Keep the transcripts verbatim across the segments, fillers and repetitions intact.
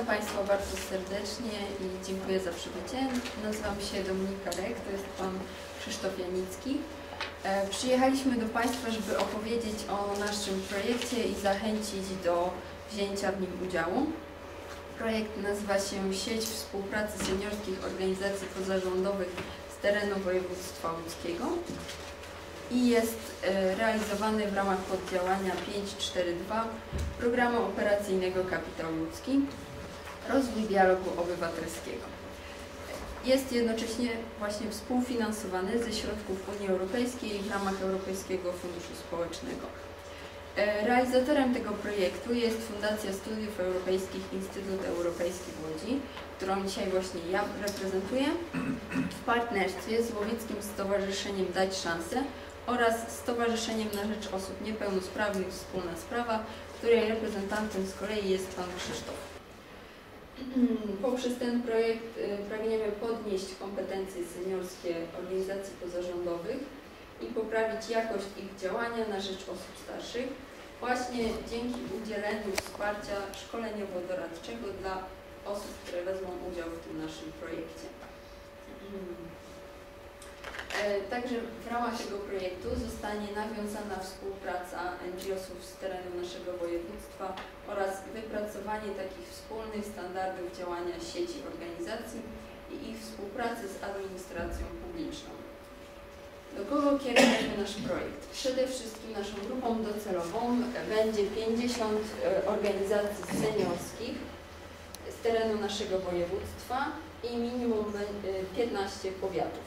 Witam Państwa bardzo serdecznie i dziękuję za przybycie. Nazywam się Dominika Rek, to jest Pan Krzysztof Janicki. E, przyjechaliśmy do Państwa, żeby opowiedzieć o naszym projekcie i zachęcić do wzięcia w nim udziału. Projekt nazywa się Sieć Współpracy Seniorskich Organizacji Pozarządowych z terenu województwa łódzkiego i jest e, realizowany w ramach poddziałania pięć cztery dwa Programu Operacyjnego Kapitał Ludzki Rozwój Dialogu Obywatelskiego. Jest jednocześnie właśnie współfinansowany ze środków Unii Europejskiej w ramach Europejskiego Funduszu Społecznego. E, realizatorem tego projektu jest Fundacja Studiów Europejskich Instytut Europejski w Łodzi, którą dzisiaj właśnie ja reprezentuję, w partnerstwie z Łowickim Stowarzyszeniem Dać Szansę oraz Stowarzyszeniem na Rzecz Osób Niepełnosprawnych Wspólna Sprawa, której reprezentantem z kolei jest Pan Krzysztof. Poprzez ten projekt pragniemy podnieść kompetencje seniorskie organizacji pozarządowych i poprawić jakość ich działania na rzecz osób starszych, właśnie dzięki udzieleniu wsparcia szkoleniowo-doradczego dla osób, które wezmą udział w tym naszym projekcie. Także w ramach tego projektu zostanie nawiązana współpraca N G O sów z terenu naszego województwa oraz wypracowanie takich wspólnych standardów działania sieci organizacji i ich współpracy z administracją publiczną. Do kogo kierujemy nasz projekt? Przede wszystkim naszą grupą docelową będzie pięćdziesiąt organizacji seniorskich z terenu naszego województwa i minimum piętnaście powiatów.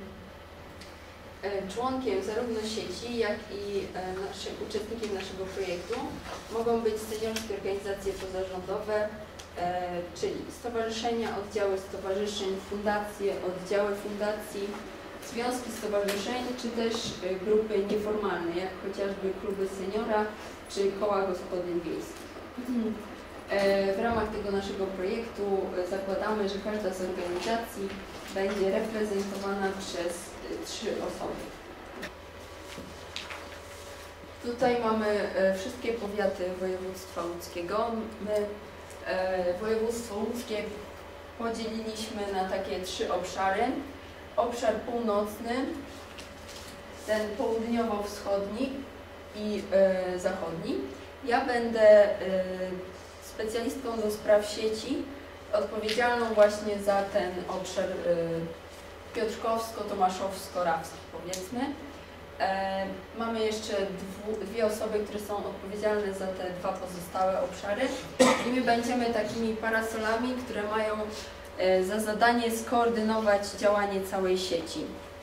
Członkiem zarówno sieci, jak i naszym, uczestnikiem naszego projektu mogą być seniorskie organizacje pozarządowe, czyli stowarzyszenia, oddziały stowarzyszeń, fundacje, oddziały fundacji, związki stowarzyszeń, czy też grupy nieformalne, jak chociażby kluby seniora, czy koła gospodyń wiejskich. W ramach tego naszego projektu zakładamy, że każda z organizacji będzie reprezentowana przez trzy osoby. Tutaj mamy wszystkie powiaty województwa łódzkiego. My województwo łódzkie podzieliliśmy na takie trzy obszary. Obszar północny, ten południowo-wschodni i zachodni. Ja będę specjalistką do spraw sieci, odpowiedzialną właśnie za ten obszar piotrkowsko-tomaszowsko-rawski, powiedzmy. E, mamy jeszcze dwu, dwie osoby, które są odpowiedzialne za te dwa pozostałe obszary i my będziemy takimi parasolami, które mają e, za zadanie skoordynować działanie całej sieci.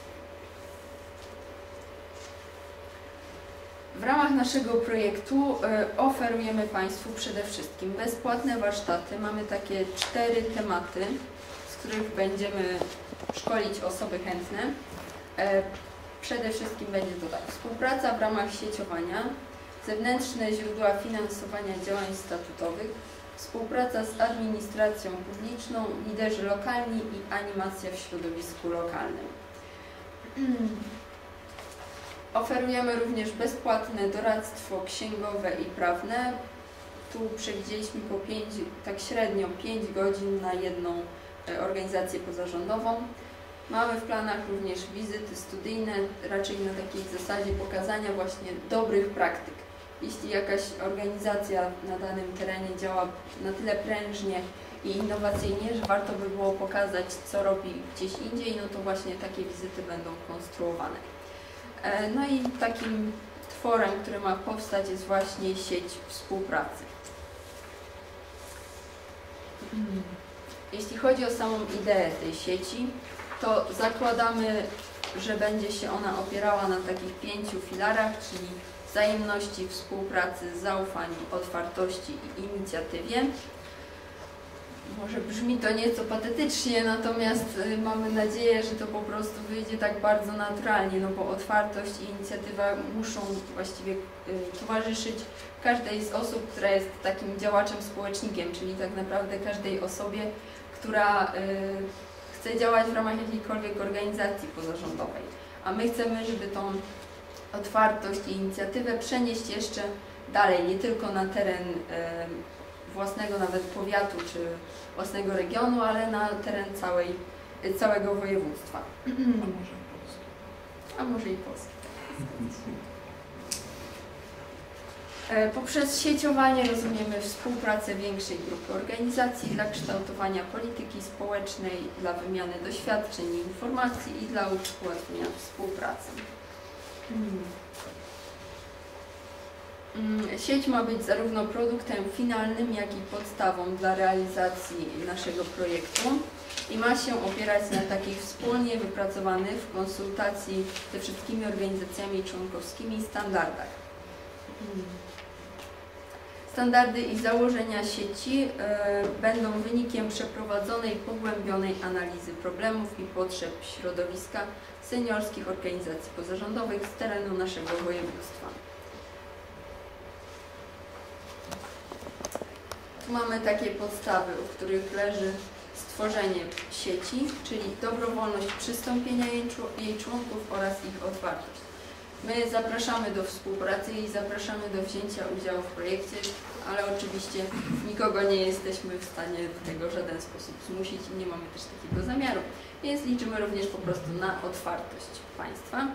W ramach naszego projektu e, oferujemy Państwu przede wszystkim bezpłatne warsztaty. Mamy takie cztery tematy, z których będziemy szkolić osoby chętne. E, przede wszystkim będzie to tak: współpraca w ramach sieciowania, zewnętrzne źródła finansowania działań statutowych, współpraca z administracją publiczną, liderzy lokalni i animacja w środowisku lokalnym. Oferujemy również bezpłatne doradztwo księgowe i prawne. Tu przewidzieliśmy po pięć, tak średnio pięć godzin na jedną organizację pozarządową. Mamy w planach również wizyty studyjne, raczej na takiej zasadzie pokazania właśnie dobrych praktyk. Jeśli jakaś organizacja na danym terenie działa na tyle prężnie i innowacyjnie, że warto by było pokazać, co robi gdzieś indziej, no to właśnie takie wizyty będą konstruowane. No i takim tworem, który ma powstać, jest właśnie sieć współpracy. Jeśli chodzi o samą ideę tej sieci, to zakładamy, że będzie się ona opierała na takich pięciu filarach, czyli wzajemności, współpracy, zaufaniu, otwartości i inicjatywie. Może brzmi to nieco patetycznie, natomiast mamy nadzieję, że to po prostu wyjdzie tak bardzo naturalnie, no bo otwartość i inicjatywa muszą właściwie towarzyszyć każdej z osób, która jest takim działaczem społecznikiem, czyli tak naprawdę każdej osobie, która chce działać w ramach jakiejkolwiek organizacji pozarządowej. A my chcemy, żeby tą otwartość i inicjatywę przenieść jeszcze dalej, nie tylko na teren własnego nawet powiatu czy własnego regionu, ale na teren całej, całego województwa. A może i Polski. A może i Polski. Poprzez sieciowanie rozumiemy współpracę większej grupy organizacji dla kształtowania polityki społecznej, dla wymiany doświadczeń i informacji i dla ułatwienia współpracy. Sieć ma być zarówno produktem finalnym, jak i podstawą dla realizacji naszego projektu i ma się opierać na takich wspólnie wypracowanych w konsultacji ze wszystkimi organizacjami członkowskimi standardach. Standardy i założenia sieci y, będą wynikiem przeprowadzonej, pogłębionej analizy problemów i potrzeb środowiska seniorskich organizacji pozarządowych z terenu naszego województwa. Tu mamy takie podstawy, u których leży stworzenie sieci, czyli dobrowolność przystąpienia jej, jej członków oraz ich otwartość. My zapraszamy do współpracy i zapraszamy do wzięcia udziału w projekcie, ale oczywiście nikogo nie jesteśmy w stanie do tego w żaden sposób zmusić i nie mamy też takiego zamiaru, więc liczymy również po prostu na otwartość państwa.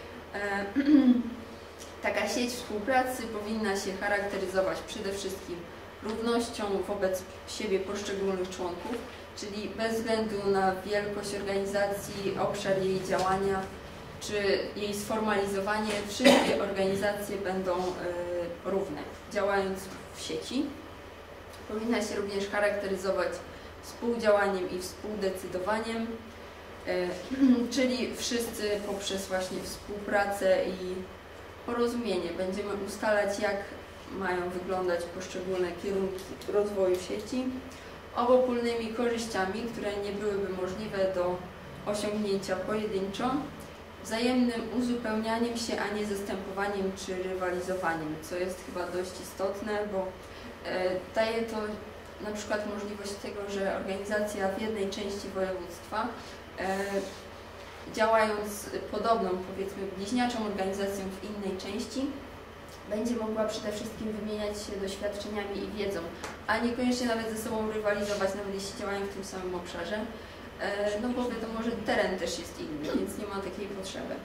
Taka sieć współpracy powinna się charakteryzować przede wszystkim równością wobec siebie poszczególnych członków, czyli bez względu na wielkość organizacji, obszar jej działania, czy jej sformalizowanie, wszystkie organizacje będą y, równe, działając w sieci. Powinna się również charakteryzować współdziałaniem i współdecydowaniem, y, czyli wszyscy poprzez właśnie współpracę i porozumienie będziemy ustalać, jak mają wyglądać poszczególne kierunki rozwoju sieci, obopólnymi korzyściami, które nie byłyby możliwe do osiągnięcia pojedynczo, wzajemnym uzupełnianiem się, a nie zastępowaniem czy rywalizowaniem, co jest chyba dość istotne, bo e, daje to na przykład możliwość tego, że organizacja w jednej części województwa, e, działając podobną, powiedzmy bliźniaczą organizacją w innej części, będzie mogła przede wszystkim wymieniać się doświadczeniami i wiedzą, a niekoniecznie nawet ze sobą rywalizować, nawet jeśli działają w tym samym obszarze. No bo wiadomo, że teren też jest inny, więc nie ma takiej potrzeby.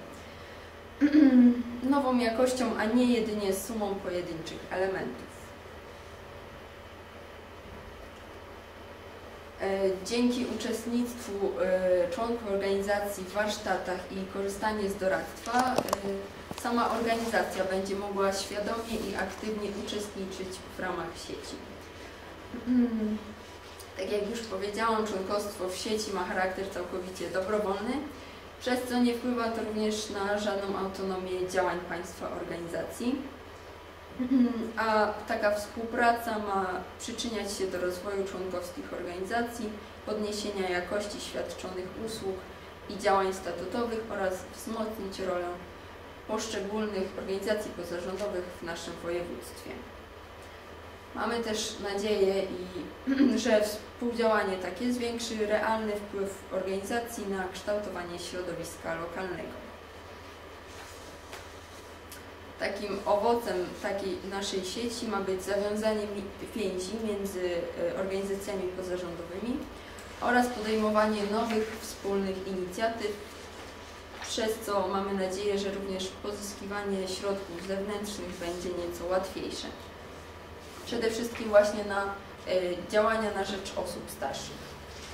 Nową jakością, a nie jedynie sumą pojedynczych elementów. Dzięki uczestnictwu członków organizacji w warsztatach i korzystanie z doradztwa, sama organizacja będzie mogła świadomie i aktywnie uczestniczyć w ramach sieci. Tak jak już powiedziałam, członkostwo w sieci ma charakter całkowicie dobrowolny, przez co nie wpływa to również na żadną autonomię działań państwa organizacji. A taka współpraca ma przyczyniać się do rozwoju członkowskich organizacji, podniesienia jakości świadczonych usług i działań statutowych oraz wzmocnić rolę poszczególnych organizacji pozarządowych w naszym województwie. Mamy też nadzieję, i, że współdziałanie takie zwiększy realny wpływ organizacji na kształtowanie środowiska lokalnego. Takim owocem takiej naszej sieci ma być zawiązanie więzi między organizacjami pozarządowymi oraz podejmowanie nowych wspólnych inicjatyw, przez co mamy nadzieję, że również pozyskiwanie środków zewnętrznych będzie nieco łatwiejsze. Przede wszystkim właśnie na y, działania na rzecz osób starszych.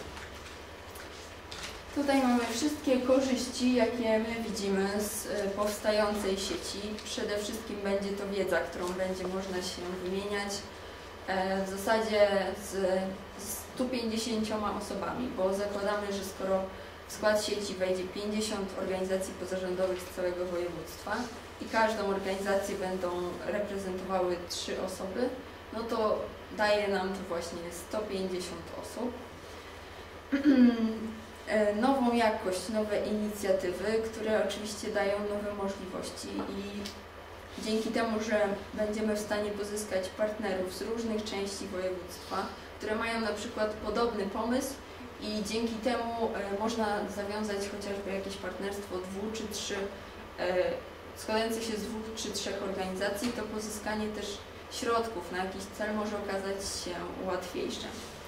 Tutaj mamy wszystkie korzyści, jakie my widzimy z y, powstającej sieci. Przede wszystkim będzie to wiedza, którą będzie można się wymieniać y, w zasadzie z stu pięćdziesięcioma osobami, bo zakładamy, że skoro w skład sieci wejdzie pięćdziesiąt organizacji pozarządowych z całego województwa i każdą organizację będą reprezentowały trzy osoby, no to daje nam to właśnie sto pięćdziesiąt osób. Nową jakość, nowe inicjatywy, które oczywiście dają nowe możliwości i dzięki temu, że będziemy w stanie pozyskać partnerów z różnych części województwa, które mają na przykład podobny pomysł i dzięki temu można zawiązać chociażby jakieś partnerstwo dwu czy trzy składających się z dwóch czy trzech organizacji, to pozyskanie też środków na jakiś cel może okazać się łatwiejsze.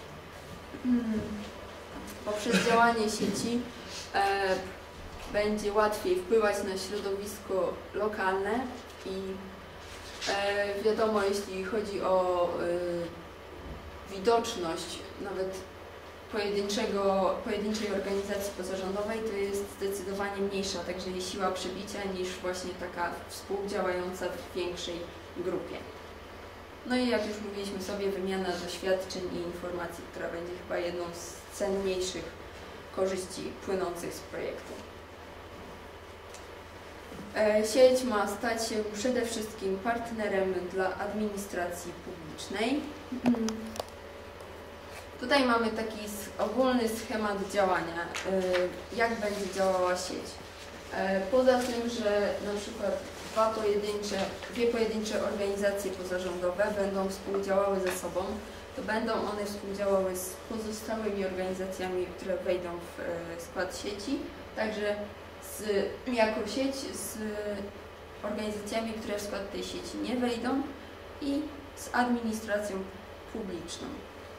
Poprzez działanie sieci e, będzie łatwiej wpływać na środowisko lokalne i e, wiadomo, jeśli chodzi o e, widoczność nawet pojedynczego, pojedynczej organizacji pozarządowej, to jest zdecydowanie mniejsza, także jej siła przebicia niż właśnie taka współdziałająca w większej grupie. No i jak już mówiliśmy sobie, wymiana doświadczeń i informacji, która będzie chyba jedną z cenniejszych korzyści płynących z projektu. Sieć ma stać się przede wszystkim partnerem dla administracji publicznej. Tutaj mamy taki ogólny schemat działania, jak będzie działała sieć. Poza tym, że na przykład dwa pojedyncze, dwie pojedyncze organizacje pozarządowe będą współdziałały ze sobą, to będą one współdziałały z pozostałymi organizacjami, które wejdą w skład sieci, także z, jako sieć z organizacjami, które w skład tej sieci nie wejdą i z administracją publiczną.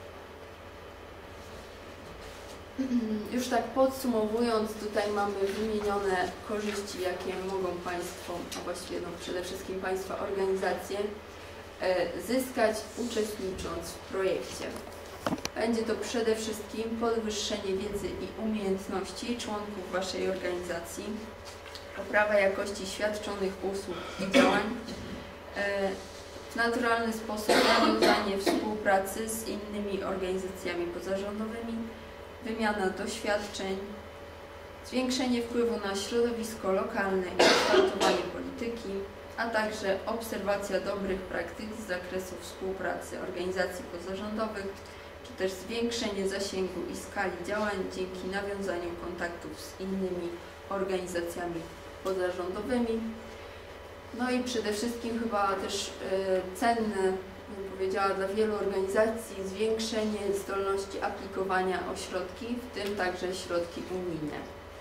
Już tak podsumowując, tutaj mamy wymienione korzyści, jakie mogą Państwo, a właściwie no przede wszystkim Państwa organizacje, zyskać uczestnicząc w projekcie. Będzie to przede wszystkim podwyższenie wiedzy i umiejętności członków Waszej organizacji, poprawa jakości świadczonych usług i działań, w naturalny sposób nawiązanie współpracy z innymi organizacjami pozarządowymi, wymiana doświadczeń, zwiększenie wpływu na środowisko lokalne i kształtowanie polityki, a także obserwacja dobrych praktyk z zakresu współpracy organizacji pozarządowych, czy też zwiększenie zasięgu i skali działań dzięki nawiązaniu kontaktów z innymi organizacjami pozarządowymi. No i przede wszystkim chyba też y, cenne, bym powiedziała, dla wielu organizacji zwiększenie zdolności aplikowania o środki, w tym także środki unijne.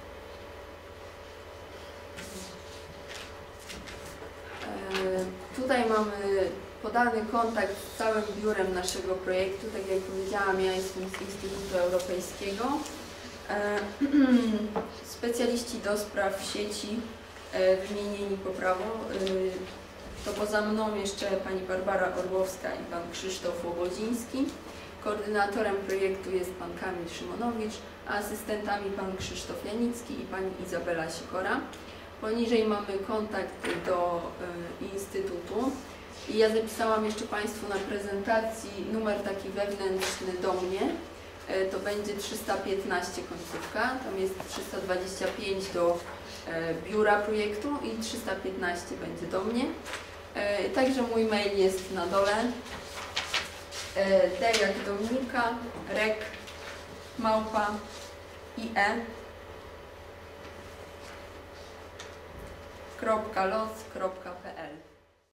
Y, tutaj mamy podany kontakt z całym biurem naszego projektu. Tak jak powiedziałam, ja jestem z Instytutu Europejskiego. Y, specjaliści do spraw sieci wymienieni po prawo. To poza mną jeszcze pani Barbara Orłowska i pan Krzysztof Łobodziński. Koordynatorem projektu jest pan Kamil Szymonowicz, a asystentami pan Krzysztof Janicki i pani Izabela Sikora. Poniżej mamy kontakt do y, Instytutu. I ja zapisałam jeszcze Państwu na prezentacji numer taki wewnętrzny do mnie. Y, to będzie trzysta piętnaście końcówka, tam jest trzysta dwadzieścia pięć do biura projektu i trzysta piętnaście będzie do mnie. Także mój mail jest na dole. D jak Dominika, rek, małpa, ie, kropka los kropka pl.